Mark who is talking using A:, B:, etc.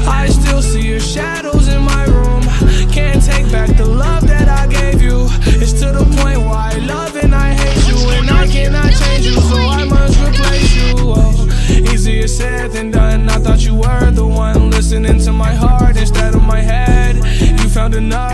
A: I still see your shadows in my room. Can't take back the love that I gave you. It's to the point where I love and I hate you, and I cannot change you, so I must replace you. Oh, easier said than done. I thought you were the one listening to my heart instead of my head. You found another